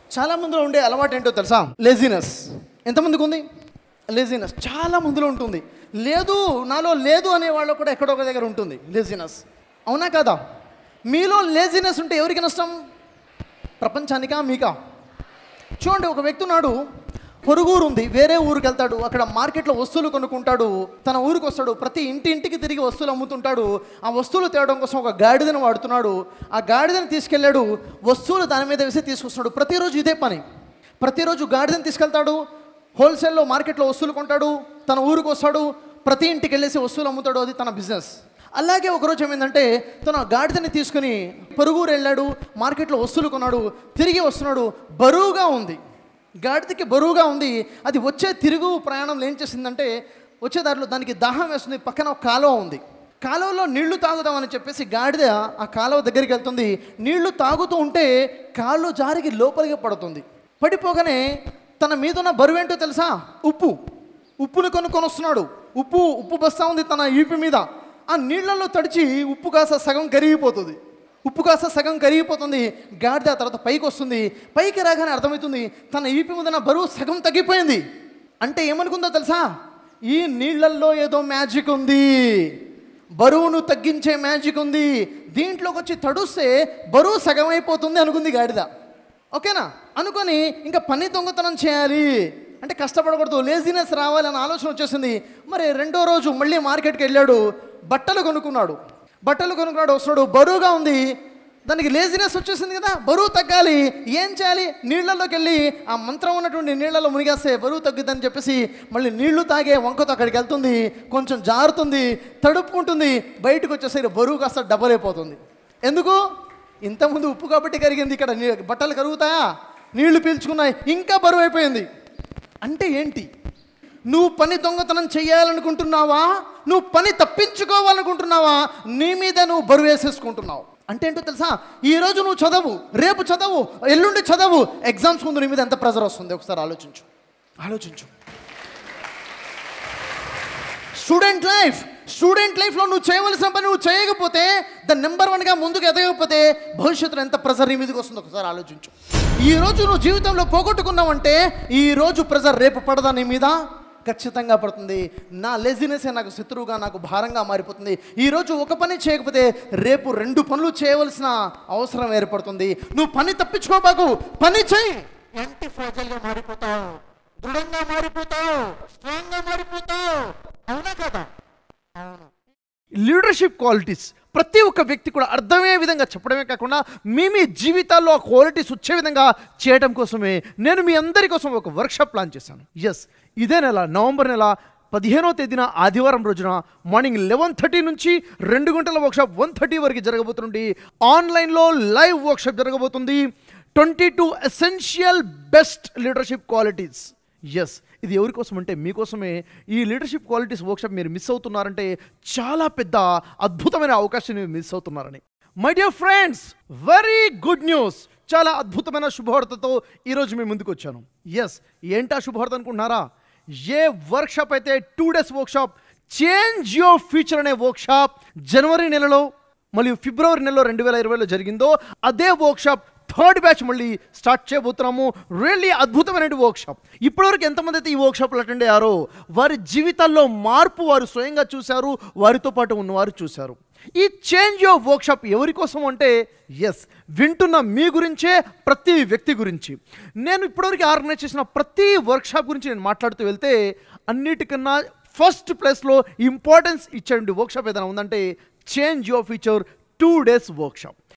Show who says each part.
Speaker 1: చాలా మందిలో ఉండే అలవాటు ఏంటో తెలుసా? లేజినెస్. ఎంతమందికి ఉంది లేజినెస్? చాలా మందిలో ఉంటుంది. లేదు, నాలో లేదు అనే వాళ్ళు కూడా ఎక్కడో ఒక దగ్గర ఉంటుంది లేజినెస్. అవునా కదా? మీలో లేజినెస్ ఉంటే ఎవరికి నష్టం? ప్రపంచానికా మీకా? చూడండి, ఒక వ్యక్తి ఉన్నాడు, పొరుగురు ఉంది, వేరే ఊరికి వెళ్తాడు, అక్కడ మార్కెట్లో వస్తువులు కొనుక్కుంటాడు, తన ఊరికి వస్తాడు, ప్రతి ఇంటింటికి తిరిగి వస్తువులు అమ్ముతుంటాడు. ఆ వస్తువులు తేవడం కోసం ఒక గాడిదను వాడుతున్నాడు. ఆ గాడిదను తీసుకెళ్ళాడు, వస్తువులు దాని మీద వేసి తీసుకొస్తున్నాడు. ప్రతిరోజు ఇదే పని. ప్రతిరోజు గాడిదను తీసుకెళ్తాడు, హోల్సేల్లో మార్కెట్లో వస్తువులు కొంటాడు, తన ఊరికి వస్తాడు, ప్రతి ఇంటికి వెళ్ళేసి వస్తువులు అమ్ముతాడు. అది తన బిజినెస్. అలాగే ఒకరోజు ఏమైందంటే, తన గాడిదని తీసుకుని పొరుగురు వెళ్ళాడు, మార్కెట్లో వస్తువులు కొన్నాడు, తిరిగి వస్తున్నాడు. బరువుగా ఉంది, గాడిదకి బరువుగా ఉంది. అది వచ్చే తిరుగు ప్రయాణంలో ఏం చేసిందంటే, వచ్చే దారిలో దానికి దాహం వేస్తుంది. పక్కన ఒక కాలువ ఉంది, కాలువలో నీళ్లు తాగుదామని చెప్పేసి గాడిద ఆ కాలువ దగ్గరికి వెళ్తుంది. నీళ్లు తాగుతూ ఉంటే కాళ్ళు జారికి లోపలికి పడుతుంది. పడిపోగానే తన మీద ఉన్న బరువు ఏంటో తెలుసా? ఉప్పుని కొనుక్కొని వస్తున్నాడు. ఉప్పు బస్తా ఉంది తన ఈపి మీద. ఆ నీళ్లలో తడిచి ఉప్పు కాస్త సగం కరిగిపోతుంది. గాడిద తర్వాత పైకి వస్తుంది. పైకి రాగానే అర్థమవుతుంది, తన ఈపి మీద ఉన్న బరువు సగం తగ్గిపోయింది. అంటే ఏమనుకుందో తెలుసా? ఈ నీళ్లల్లో ఏదో మ్యాజిక్ ఉంది, బరువును తగ్గించే మ్యాజిక్ ఉంది, దీంట్లోకి వచ్చి తడుస్తే బరువు సగం అయిపోతుంది అనుకుంది గాడిద. ఓకేనా? అనుకొని ఇంకా పని దొంగతనం చేయాలి అంటే కష్టపడకూడదు, లేజినెస్ రావాలని ఆలోచన వచ్చేసింది. మరి రెండో రోజు మళ్ళీ మార్కెట్కి వెళ్ళాడు, బట్టలు కొనుక్కున్నాడు. వస్తున్నాడు, బరువుగా ఉంది, దానికి లేజినెస్ వచ్చేసింది కదా, బరువు తగ్గాలి. ఏం చేయాలి? నీళ్లలోకి వెళ్ళి ఆ మంత్రం ఉన్నటువంటి నీళ్లలో మునిగేస్తే బరువు తగ్గుద్దని చెప్పేసి మళ్ళీ నీళ్లు తాగే వంకతో అక్కడికి వెళ్తుంది. కొంచెం జారుతుంది, తడుపుకుంటుంది, బయటకు వచ్చేసరికి బరువు కాస్త డబల్ అయిపోతుంది. ఎందుకు? ఇంతకుముందు ఉప్పు కాబట్టి కరిగింది, ఇక్కడ బట్టలు కరుగుతాయా? నీళ్లు పీల్చుకున్నాయి, ఇంకా బరువు అయిపోయింది. అంటే ఏంటి? నువ్వు పని దొంగతనం చేయాలనుకుంటున్నావా? నువ్వు పని తప్పించుకోవాలనుకుంటున్నావా? నీ మీద నువ్వు బరువు వేసేసుకుంటున్నావు. అంటే ఏంటో తెలుసా? ఈరోజు నువ్వు చదవు, రేపు చదవు, ఎల్లుండి చదవు, ఎగ్జామ్స్ ముందు నీ మీద ఎంత ప్రెజర్ వస్తుంది ఒకసారి ఆలోచించు. స్టూడెంట్ లైఫ్లో నువ్వు చేయవలసిన పని నువ్వు చేయకపోతే, దాని నెంబర్ 1గా ముందుకు ఎదగకపోతే భవిష్యత్తులో ఎంత ప్రెజర్ నీ మీదకి వస్తుందో ఒకసారి ఆలోచించు. ఈరోజు నువ్వు జీవితంలో పోగొట్టుకున్నావంటే ఈరోజు ప్రెజర్ రేపు పడదా నీ మీద? ఖచ్చితంగా పడుతుంది. నా లేజినెస్సే నాకు శత్రువుగా, నాకు భారంగా మారిపోతుంది. ఈరోజు ఒక పని చేయకపోతే రేపు 2 పనులు చేయవలసిన అవసరం ఏర్పడుతుంది. నువ్వు పని తప్పించుకోబాకు, పని చేయి. యాంటీ ఫ్రాజైల్గా మారిపోతావు, దృఢంగా మారిపోతావు, స్ట్రాంగ్గా మారిపోతావు. అవునా కదా? అవును. లీడర్షిప్ క్వాలిటీస్ ప్రతి ఒక్క వ్యక్తి కూడా అర్థమయ్యే విధంగా చెప్పడమే కాకుండా మీ జీవితాల్లో ఆ క్వాలిటీస్ వచ్చే విధంగా చేయడం కోసమే నేను మీ అందరి కోసం ఒక వర్క్షాప్ ప్లాన్ చేశాను. ఇదే నెల నవంబర్ నెల 15వ తేదీన ఆదివారం రోజున మార్నింగ్ 11:30 నుంచి 2 గంటల వర్క్షాప్ 1:30 వరకు జరగబోతుంది. ఆన్లైన్లో లైవ్ వర్క్షాప్ జరగబోతుంది. 22 ఎసెన్షియల్ బెస్ట్ లీడర్షిప్ క్వాలిటీస్. ఇది ఎవరి కోసం అంటే మీకోసమే. ఈ లీడర్షిప్ క్వాలిటీస్ వర్క్షాప్ మీరు మిస్ అవుతున్నారంటే చాలా పెద్ద అద్భుతమైన అవకాశం మీరు మిస్ అవుతున్నారని. My dear friends, very good news. చాలా అద్భుతమైన శుభవార్తతో ఈరోజు మీ ముందుకు వచ్చాను. ఏంటా శుభవార్త అనుకుంటున్నారా? ఏ వర్క్షాప్ అయితే 2 days workshop change your future అనే వర్క్షాప్ జనవరి నెలలో మరియు ఫిబ్రవరి నెలలో 2020లో జరిగిందో అదే వర్క్షాప్ 3rd బ్యాచ్ మళ్ళీ స్టార్ట్ చేయబోతున్నాము. రియల్లీ అద్భుతమైన వర్క్షాప్. ఇప్పటివరకు ఎంతమంది అయితే ఈ వర్క్షాప్లో అటెండ్ అయ్యారో వారి జీవితాల్లో మార్పు వారు స్వయంగా చూశారు, వారితో పాటు ఉన్నవారు చూశారు. ఈ చేంజ్ యువర్ వర్క్షాప్ ఎవరి కోసం అంటే వింటున్న మీ గురించే, ప్రతి వ్యక్తి గురించి. నేను ఇప్పటివరకు ఆర్గనైజ్ చేసిన ప్రతి వర్క్షాప్ గురించి నేను మాట్లాడుతూ వెళ్తే అన్నిటికన్నా ఫస్ట్ ప్లేస్లో ఇంపార్టెన్స్ ఇచ్చే వర్క్షాప్ ఏదైనా ఉందంటే change your future 2 days workshop.